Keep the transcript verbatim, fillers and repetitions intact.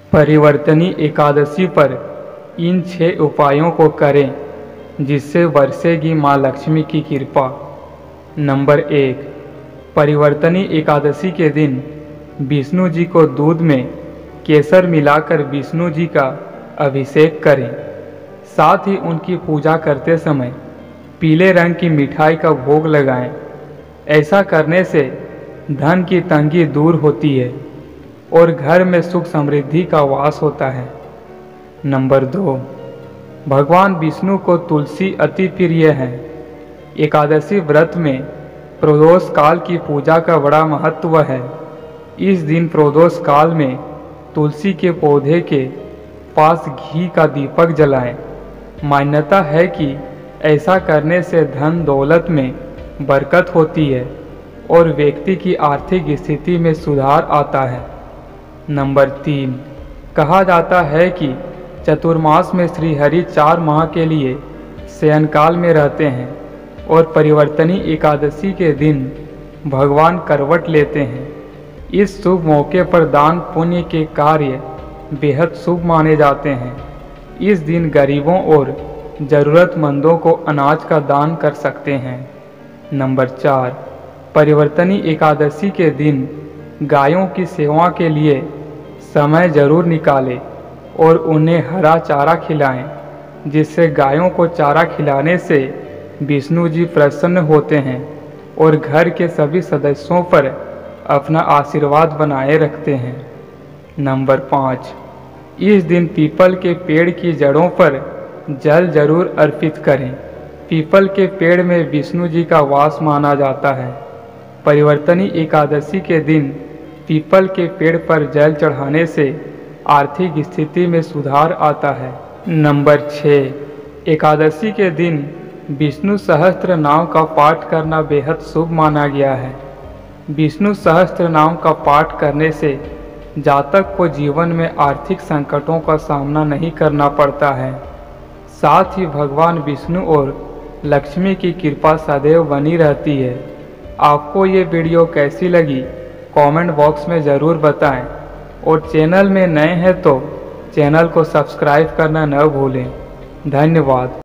परिवर्तनी एकादशी पर इन छह उपायों को करें जिससे बरसेगी माँ लक्ष्मी की कृपा। नंबर एक, परिवर्तनी एकादशी के दिन विष्णु जी को दूध में केसर मिलाकर विष्णु जी का अभिषेक करें। साथ ही उनकी पूजा करते समय पीले रंग की मिठाई का भोग लगाएं। ऐसा करने से धन की तंगी दूर होती है और घर में सुख समृद्धि का वास होता है। नंबर दो, भगवान विष्णु को तुलसी अति प्रिय है। एकादशी व्रत में प्रदोष काल की पूजा का बड़ा महत्व है। इस दिन प्रदोष काल में तुलसी के पौधे के पास घी का दीपक जलाएं। मान्यता है कि ऐसा करने से धन दौलत में बरकत होती है और व्यक्ति की आर्थिक स्थिति में सुधार आता है। नंबर तीन, कहा जाता है कि चतुर्मास में श्रीहरि चार माह के लिए शयनकाल में रहते हैं और परिवर्तनी एकादशी के दिन भगवान करवट लेते हैं। इस शुभ मौके पर दान पुण्य के कार्य बेहद शुभ माने जाते हैं। इस दिन गरीबों और ज़रूरतमंदों को अनाज का दान कर सकते हैं। नंबर चार, परिवर्तनी एकादशी के दिन गायों की सेवा के लिए समय जरूर निकालें और उन्हें हरा चारा खिलाएं, जिससे गायों को चारा खिलाने से विष्णु जी प्रसन्न होते हैं और घर के सभी सदस्यों पर अपना आशीर्वाद बनाए रखते हैं। नंबर पाँच, इस दिन पीपल के पेड़ की जड़ों पर जल जरूर अर्पित करें। पीपल के पेड़ में विष्णु जी का वास माना जाता है। परिवर्तनी एकादशी के दिन पीपल के पेड़ पर जल चढ़ाने से आर्थिक स्थिति में सुधार आता है। नंबर छः, एकादशी के दिन विष्णु सहस्त्र नाम का पाठ करना बेहद शुभ माना गया है। विष्णु सहस्त्र नाम का पाठ करने से जातक को जीवन में आर्थिक संकटों का सामना नहीं करना पड़ता है। साथ ही भगवान विष्णु और लक्ष्मी की कृपा सदैव बनी रहती है। आपको ये वीडियो कैसी लगी कमेंट बॉक्स में ज़रूर बताएं और चैनल में नए हैं तो चैनल को सब्सक्राइब करना न भूलें। धन्यवाद।